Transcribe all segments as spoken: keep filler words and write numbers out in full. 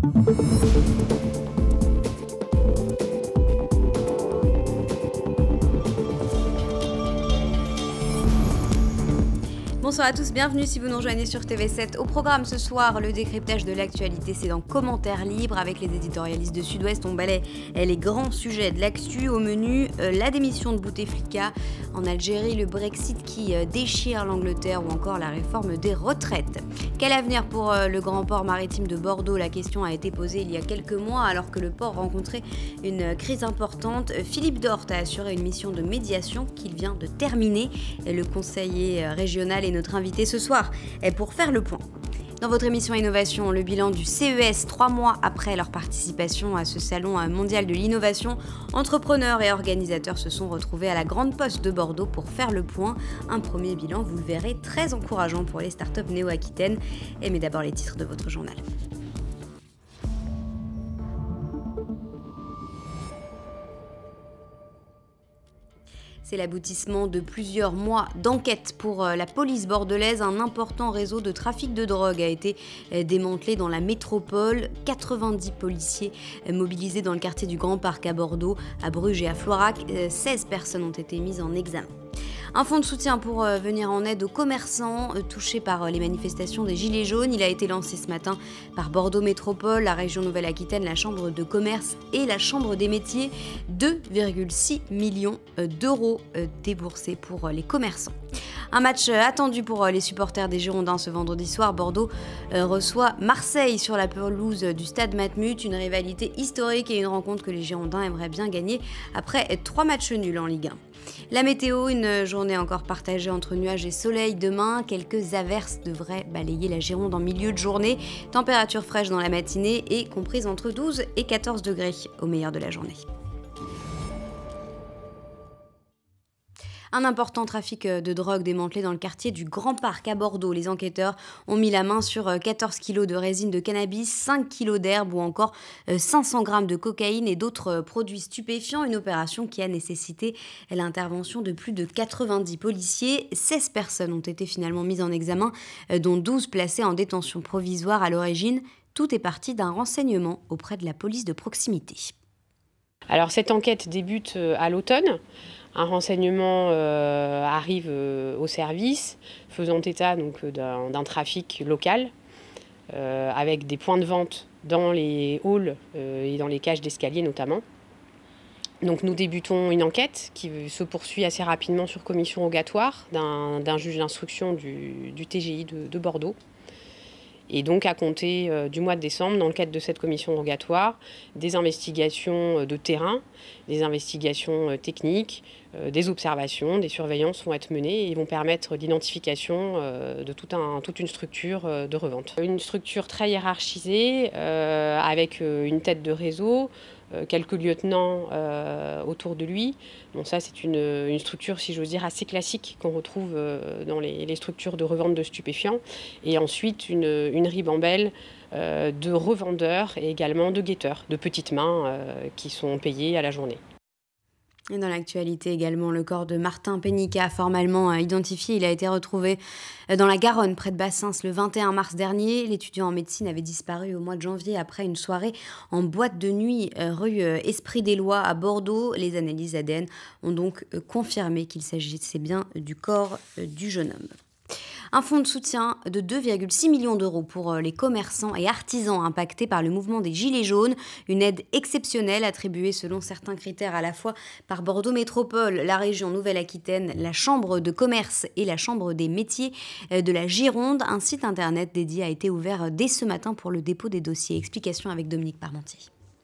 Bonsoir à tous, bienvenue si vous nous rejoignez sur T V sept. Au programme ce soir, le décryptage de l'actualité, c'est dans Commentaires libres avec les éditorialistes de Sud-Ouest. On balaie les grands sujets de l'actu. Au menu, euh, la démission de Bouteflika en Algérie, le Brexit qui euh, déchire l'Angleterre ou encore la réforme des retraites. Quel avenir pour euh, le grand port maritime de Bordeaux? La question a été posée il y a quelques mois alors que le port rencontrait une crise importante. Philippe Dort a assuré une mission de médiation qu'il vient de terminer. Le conseiller régional est notre invité ce soir pour faire le point. Dans votre émission Innovation, le bilan du C E S, trois mois après leur participation à ce salon mondial de l'innovation, entrepreneurs et organisateurs se sont retrouvés à la Grande Poste de Bordeaux pour faire le point. Un premier bilan, vous le verrez, très encourageant pour les startups néo-aquitaines. Et mais d'abord les titres de votre journal. C'est l'aboutissement de plusieurs mois d'enquête pour la police bordelaise. Un important réseau de trafic de drogue a été démantelé dans la métropole. quatre-vingt-dix policiers mobilisés dans le quartier du Grand Parc à Bordeaux, à Bruges et à Florac. seize personnes ont été mises en examen. Un fonds de soutien pour venir en aide aux commerçants touchés par les manifestations des Gilets jaunes. Il a été lancé ce matin par Bordeaux Métropole, la région Nouvelle-Aquitaine, la Chambre de commerce et la Chambre des métiers. deux virgule six millions d'euros déboursés pour les commerçants. Un match attendu pour les supporters des Girondins ce vendredi soir. Bordeaux reçoit Marseille sur la pelouse du stade Matmut. Une rivalité historique et une rencontre que les Girondins aimeraient bien gagner après trois matchs nuls en Ligue un. La météo, une journée encore partagée entre nuages et soleil. Demain, quelques averses devraient balayer la Gironde en milieu de journée. Température fraîche dans la matinée et comprise entre douze et quatorze degrés au meilleur de la journée. Un important trafic de drogue démantelé dans le quartier du Grand Parc à Bordeaux. Les enquêteurs ont mis la main sur quatorze kilos de résine de cannabis, cinq kilos d'herbe ou encore cinq cents grammes de cocaïne et d'autres produits stupéfiants. Une opération qui a nécessité l'intervention de plus de quatre-vingt-dix policiers. seize personnes ont été finalement mises en examen, dont douze placées en détention provisoire à l'origine. Tout est parti d'un renseignement auprès de la police de proximité. Alors cette enquête débute à l'automne. Un renseignement euh, arrive euh, au service, faisant état donc, d'un, d'un trafic local, euh, avec des points de vente dans les halls euh, et dans les cages d'escalier notamment. Donc nous débutons une enquête qui se poursuit assez rapidement sur commission rogatoire d'un, d'un juge d'instruction du, du T G I de, de Bordeaux. Et donc à compter euh, du mois de décembre, dans le cadre de cette commission rogatoire, des investigations de terrain, des investigations euh, techniques, euh, des observations, des surveillances vont être menées et vont permettre l'identification euh, de tout un, toute une structure euh, de revente. Une structure très hiérarchisée, euh, avec euh, une tête de réseau, euh, quelques lieutenants euh, autour de lui. Bon, ça, c'est une, une structure, si j'ose dire, assez classique qu'on retrouve euh, dans les, les structures de revente de stupéfiants. Et ensuite, une, une ribambelle euh, de revendeurs et également de guetteurs, de petites mains euh, qui sont payées à la journée. Et dans l'actualité également, le corps de Martin Pénicat, formellement identifié, il a été retrouvé dans la Garonne, près de Bassins, le vingt et un mars dernier. L'étudiant en médecine avait disparu au mois de janvier après une soirée en boîte de nuit rue Esprit des Lois à Bordeaux. Les analyses A D N ont donc confirmé qu'il s'agissait bien du corps du jeune homme. Un fonds de soutien de deux virgule six millions d'euros pour les commerçants et artisans impactés par le mouvement des Gilets jaunes. Une aide exceptionnelle attribuée selon certains critères à la fois par Bordeaux Métropole, la région Nouvelle-Aquitaine, la Chambre de commerce et la Chambre des métiers de la Gironde. Un site internet dédié a été ouvert dès ce matin pour le dépôt des dossiers. Explication avec Dominique Parmentier.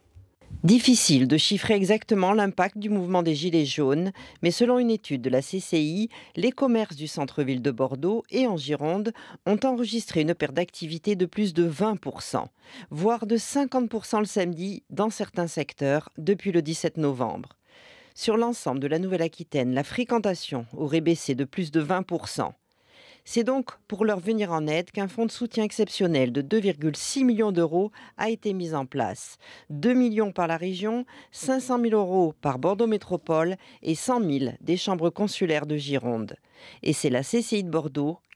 Difficile de chiffrer exactement l'impact du mouvement des Gilets jaunes, mais selon une étude de la C C I, les commerces du centre-ville de Bordeaux et en Gironde ont enregistré une perte d'activité de plus de vingt pour cent, voire de cinquante pour cent le samedi dans certains secteurs depuis le dix-sept novembre. Sur l'ensemble de la Nouvelle-Aquitaine, la fréquentation aurait baissé de plus de vingt pour cent. C'est donc pour leur venir en aide qu'un fonds de soutien exceptionnel de deux virgule six millions d'euros a été mis en place. deux millions par la région, cinq cent mille euros par Bordeaux Métropole et cent mille des chambres consulaires de Gironde. Et c'est la C C I de Bordeaux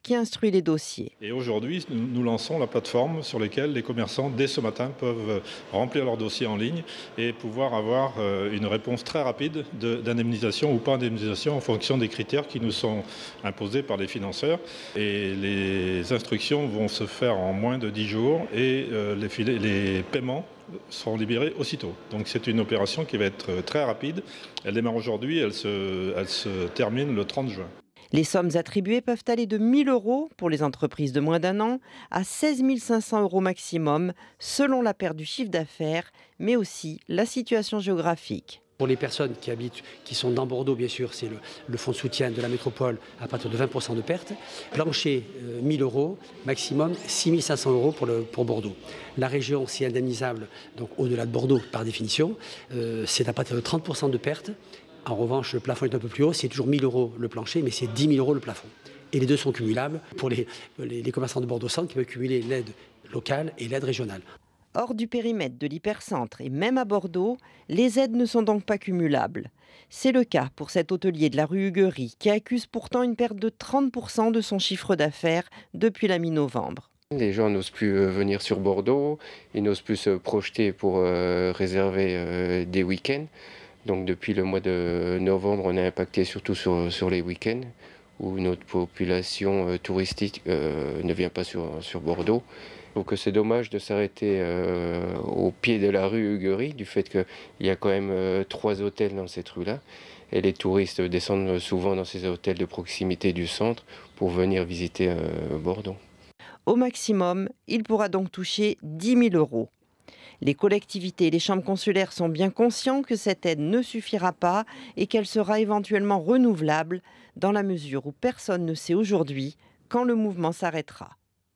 qui instruit les dossiers. Et aujourd'hui, nous, nous lançons la plateforme sur laquelle les commerçants, dès ce matin, peuvent remplir leur dossier en ligne et pouvoir avoir une réponse très rapide d'indemnisation ou pas indemnisation en fonction des critères qui nous sont imposés par les financeurs. Et les instructions vont se faire en moins de dix jours et euh, les, filets, les paiements seront libérés aussitôt. Donc c'est une opération qui va être très rapide. Elle démarre aujourd'hui, elle se, elle se termine le trente juin. Les sommes attribuées peuvent aller de mille euros pour les entreprises de moins d'un an à seize mille cinq cents euros maximum, selon la perte du chiffre d'affaires, mais aussi la situation géographique. Pour les personnes qui habitent, qui sont dans Bordeaux, bien sûr, c'est le, le fonds de soutien de la métropole à partir de vingt pour cent de perte. Plancher, euh, mille euros, maximum six mille cinq cents euros pour, le, pour Bordeaux. La région, c'est indemnisable, donc au-delà de Bordeaux, par définition, euh, c'est à partir de trente pour cent de perte. En revanche, le plafond est un peu plus haut, c'est toujours mille euros le plancher, mais c'est dix mille euros le plafond. Et les deux sont cumulables pour les, les, les commerçants de Bordeaux-Centre qui peuvent cumuler l'aide locale et l'aide régionale. Hors du périmètre de l'hypercentre et même à Bordeaux, les aides ne sont donc pas cumulables. C'est le cas pour cet hôtelier de la rue Huguerie qui accuse pourtant une perte de trente pour cent de son chiffre d'affaires depuis la mi-novembre. Les gens n'osent plus venir sur Bordeaux, ils n'osent plus se projeter pour euh, réserver euh, des week-ends. Donc depuis le mois de novembre, on est impacté surtout sur, sur les week-ends où notre population euh, touristique euh, ne vient pas sur, sur Bordeaux. Donc c'est dommage de s'arrêter euh, au pied de la rue Huguerie, du fait qu'il y a quand même euh, trois hôtels dans cette rue-là. Et les touristes descendent souvent dans ces hôtels de proximité du centre pour venir visiter euh, Bordeaux. Au maximum, il pourra donc toucher dix mille euros. Les collectivités et les chambres consulaires sont bien conscients que cette aide ne suffira pas et qu'elle sera éventuellement renouvelable dans la mesure où personne ne sait aujourd'hui quand le mouvement s'arrêtera.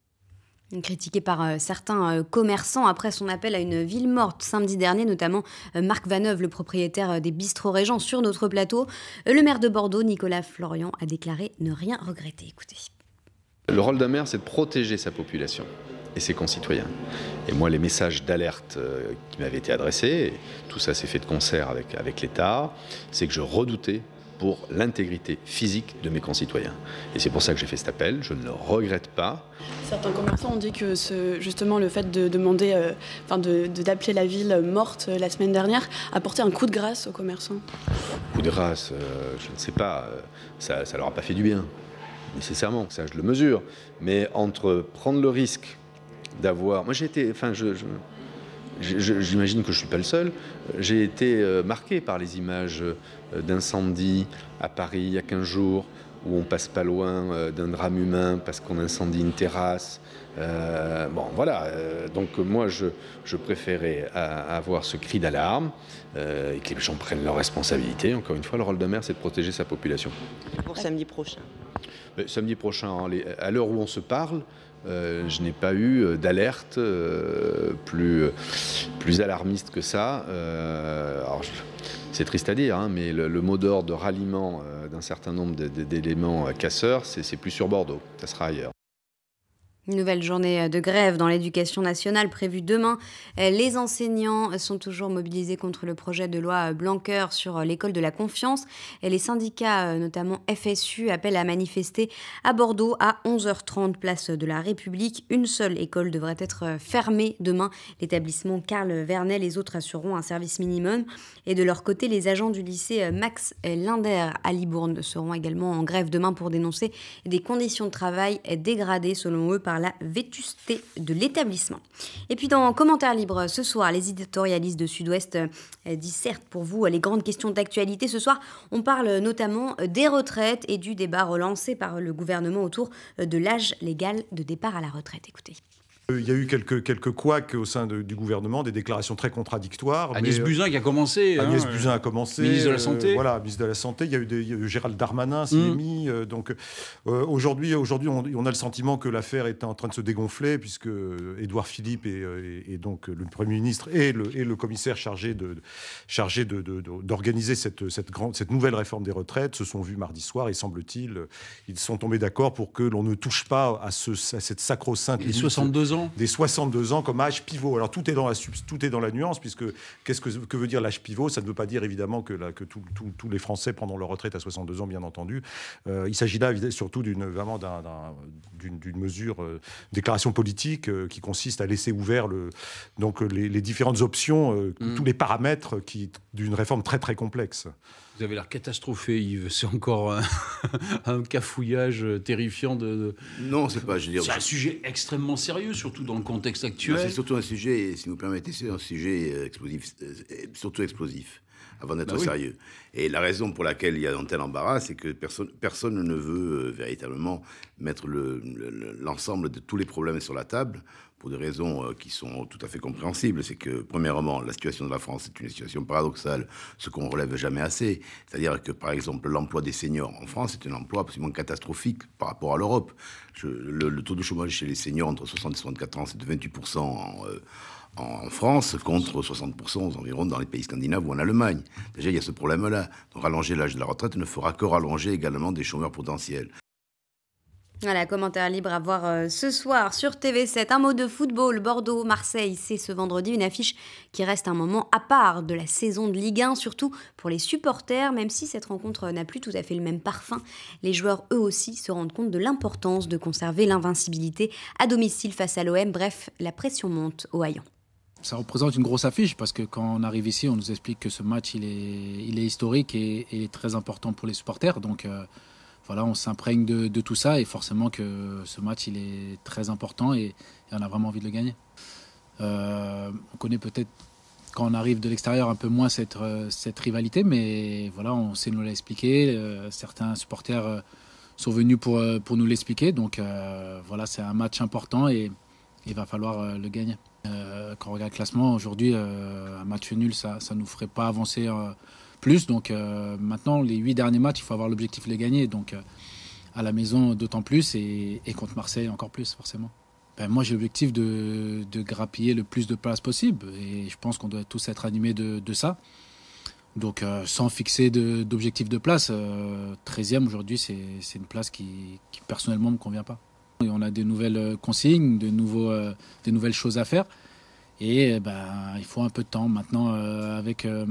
Critiqué par euh, certains euh, commerçants après son appel à une ville morte samedi dernier, notamment euh, Marc Vaneuve, le propriétaire euh, des bistrots Régent sur notre plateau. Euh, le maire de Bordeaux, Nicolas Florian, a déclaré ne rien regretter. Écoutez. Le rôle d'un maire, c'est de protéger sa population et ses concitoyens. Et moi, les messages d'alerte euh, qui m'avaient été adressés, et tout ça s'est fait de concert avec, avec l'État, c'est que je redoutais pour l'intégrité physique de mes concitoyens. Et c'est pour ça que j'ai fait cet appel, je ne le regrette pas. Certains commerçants ont dit que ce, justement le fait de demander, euh, enfin de, de, d'appeler la ville morte euh, la semaine dernière apportait un coup de grâce aux commerçants. Coup de grâce, euh, je ne sais pas, euh, ça ne leur a pas fait du bien, nécessairement, ça je le mesure. Mais entre prendre le risque d'avoir... Moi j'ai été... Enfin, je... je... J'imagine que je ne suis pas le seul. J'ai été marqué par les images d'incendies à Paris il y a quinze jours, où on passe pas loin d'un drame humain parce qu'on incendie une terrasse. Euh, bon, voilà. Donc moi, je, je préférais avoir ce cri d'alarme euh, et que les gens prennent leurs responsabilités. Encore une fois, le rôle d'un maire, c'est de protéger sa population. Pour samedi prochain. Mais samedi prochain, à l'heure où on se parle, Euh, je n'ai pas eu d'alerte euh, plus, plus alarmiste que ça. Euh, alors, je, c'est triste à dire, hein, mais le, le mot d'ordre de ralliement euh, d'un certain nombre de, de, d'éléments casseurs, c'est, c'est plus sur Bordeaux, ça sera ailleurs. Une nouvelle journée de grève dans l'éducation nationale prévue demain. Les enseignants sont toujours mobilisés contre le projet de loi Blanquer sur l'école de la confiance. Et les syndicats, notamment F S U, appellent à manifester à Bordeaux à onze heures trente, place de la République. Une seule école devrait être fermée demain, l'établissement Karl Vernet. Les autres assureront un service minimum. Et de leur côté, les agents du lycée Max Linder à Libourne seront également en grève demain pour dénoncer des conditions de travail dégradées, selon eux, par la vétusté de l'établissement. Et puis dans Commentaires libres, ce soir, les éditorialistes de Sud-Ouest dissertent pour vous les grandes questions d'actualité. Ce soir, on parle notamment des retraites et du débat relancé par le gouvernement autour de l'âge légal de départ à la retraite. Écoutez. Il y a eu quelques, quelques couacs au sein de, du gouvernement, des déclarations très contradictoires. Agnès mais, Buzyn qui a commencé. Agnès hein, Buzyn a commencé. Ministre de la Santé. Euh, voilà, ministre de la Santé. Il y a eu, des, il y a eu Gérald Darmanin s'y est mmh. mis. Euh, donc euh, aujourd'hui, aujourd'hui on, on a le sentiment que l'affaire est en train de se dégonfler, puisque Édouard Philippe et, et, et donc le Premier ministre et le, et le commissaire chargé, de, chargé de, de, de, d'organiser cette, cette, grande, cette nouvelle réforme des retraites se sont vus mardi soir et semble-t-il, ils sont tombés d'accord pour que l'on ne touche pas à, ce, à cette sacro-sainte... Les soixante-deux ans ans. des soixante-deux ans comme âge pivot. Alors tout est dans la, tout est dans la nuance, puisque qu'est-ce que, que veut dire l'âge pivot? Ça ne veut pas dire évidemment que, la, que tout, tout, tous les Français prendront leur retraite à soixante-deux ans, bien entendu. Euh, il s'agit là surtout d'une, vraiment d'un, d'un, d'une, d'une mesure, euh, déclaration politique euh, qui consiste à laisser ouvert le, donc, les, les différentes options, euh, mmh. tous les paramètres qui, d'une réforme très très complexe. Vous avez l'air catastrophé, Yves. C'est encore un, un cafouillage terrifiant de, de... Non, c'est pas. Je veux dire, c'est un sujet extrêmement sérieux, surtout dans le contexte actuel. Non, c'est surtout un sujet, si vous permettez, c'est un sujet explosif, surtout explosif, avant d'être bah oui. sérieux. Et la raison pour laquelle il y a un tel embarras, c'est que personne, personne ne veut euh, véritablement mettre le, le, l'ensemble de tous les problèmes sur la table, pour des raisons euh, qui sont tout à fait compréhensibles. C'est que, premièrement, la situation de la France est une situation paradoxale, ce qu'on ne relève jamais assez. C'est-à-dire que, par exemple, l'emploi des seniors en France est un emploi absolument catastrophique par rapport à l'Europe. Je, le, le taux de chômage chez les seniors entre soixante et soixante-quatre ans, c'est de vingt-huit pour cent en, euh, en France, contre soixante pour cent environ dans les pays scandinaves ou en Allemagne. Déjà, il y a ce problème-là. Donc, rallonger l'âge de la retraite ne fera que rallonger également des chômeurs potentiels. Voilà, commentaire libre à voir euh, ce soir sur T V sept. Un mot de football, Bordeaux-Marseille, c'est ce vendredi une affiche qui reste un moment à part de la saison de Ligue un, surtout pour les supporters, même si cette rencontre n'a plus tout à fait le même parfum. Les joueurs, eux aussi, se rendent compte de l'importance de conserver l'invincibilité à domicile face à l'O M. Bref, la pression monte au haillons. Ça représente une grosse affiche parce que quand on arrive ici, on nous explique que ce match, il est, il est historique et, et très important pour les supporters. Donc... Euh, Voilà, on s'imprègne de, de tout ça et forcément que ce match il est très important et, et on a vraiment envie de le gagner. Euh, on connaît peut-être quand on arrive de l'extérieur un peu moins cette, cette rivalité, mais voilà, on sait nous l'expliquer. Euh, certains supporters euh, sont venus pour, pour nous l'expliquer, donc euh, voilà, c'est un match important et il va falloir euh, le gagner. Euh, quand on regarde le classement, aujourd'hui, euh, un match nul, ça ne nous ferait pas avancer euh, plus. Donc euh, maintenant, les huit derniers matchs, il faut avoir l'objectif de les gagner. Donc euh, à la maison, d'autant plus, et, et contre Marseille, encore plus, forcément. Ben, moi, j'ai l'objectif de, de grappiller le plus de places possible. Et je pense qu'on doit tous être animés de, de ça. Donc euh, sans fixer de, d'objectif de place, euh, treizième aujourd'hui, c'est, c'est une place qui, qui personnellement ne me convient pas. Et on a des nouvelles consignes, de nouveaux, euh, des nouvelles choses à faire. Et ben, il faut un peu de temps. Maintenant, euh, avec... Euh,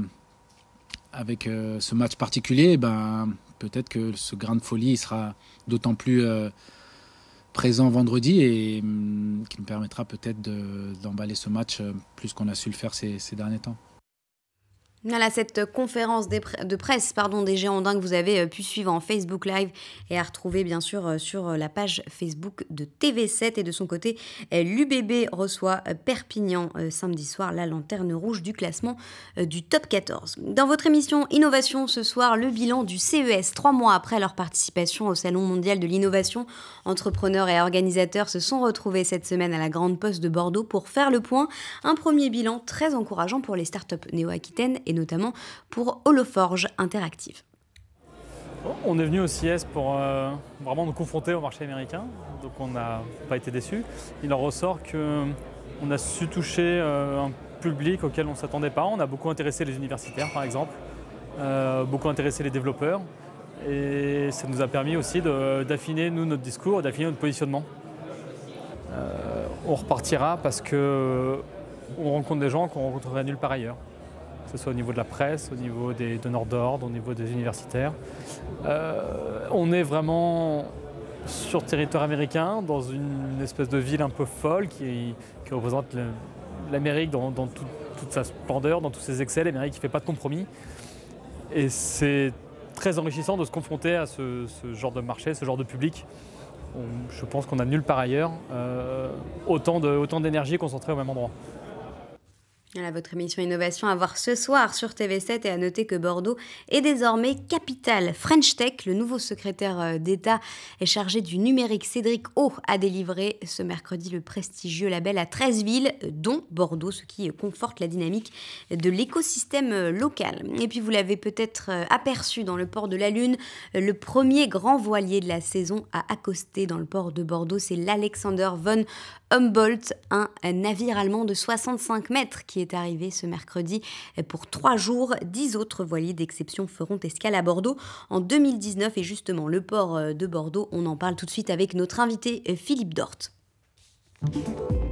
Avec euh, ce match particulier, ben, peut-être que ce grain de folie il sera d'autant plus euh, présent vendredi et hum, qui nous permettra peut-être de, d'emballer ce match euh, plus qu'on a su le faire ces, ces derniers temps. Voilà, cette conférence de presse pardon, des Girondins que vous avez pu suivre en Facebook Live et à retrouver bien sûr sur la page Facebook de T V sept. Et de son côté, l'U B B reçoit Perpignan samedi soir, la lanterne rouge du classement du top quatorze. Dans votre émission Innovation ce soir, le bilan du C E S. Trois mois après leur participation au Salon mondial de l'innovation, entrepreneurs et organisateurs se sont retrouvés cette semaine à la Grande Poste de Bordeaux pour faire le point. Un premier bilan très encourageant pour les startups néo-aquitaines et notamment pour Holoforge Interactive. On est venu au C I S pour euh, vraiment nous confronter au marché américain, donc on n'a pas été déçus. Il en ressort qu'on a su toucher euh, un public auquel on ne s'attendait pas. On a beaucoup intéressé les universitaires par exemple, euh, beaucoup intéressé les développeurs et ça nous a permis aussi de, d'affiner nous, notre discours, d'affiner notre positionnement. Euh, on repartira parce qu'on rencontre des gens qu'on ne rencontrerait nulle part ailleurs. Que ce soit au niveau de la presse, au niveau des donneurs d'ordre, au niveau des universitaires. Euh, on est vraiment sur territoire américain, dans une espèce de ville un peu folle qui, qui représente le, l'Amérique dans, dans tout, toute sa splendeur, dans tous ses excès, l'Amérique qui ne fait pas de compromis. Et c'est très enrichissant de se confronter à ce, ce genre de marché, ce genre de public. On, je pense qu'on n'a nulle part ailleurs euh, autant, de, autant d'énergie concentrée au même endroit. Voilà votre émission Innovation à voir ce soir sur T V sept et à noter que Bordeaux est désormais capitale French Tech. Le nouveau secrétaire d'État est chargé du numérique Cédric O a délivré ce mercredi le prestigieux label à treize villes, dont Bordeaux, ce qui conforte la dynamique de l'écosystème local. Et puis vous l'avez peut-être aperçu dans le port de la Lune, le premier grand voilier de la saison à accoster dans le port de Bordeaux, c'est l'Alexander von Humboldt, un navire allemand de soixante-cinq mètres qui est arrivé ce mercredi pour trois jours. Dix autres voiliers d'exception feront escale à Bordeaux en deux mille dix-neuf et justement le port de Bordeaux, on en parle tout de suite avec notre invité Philippe Dorte.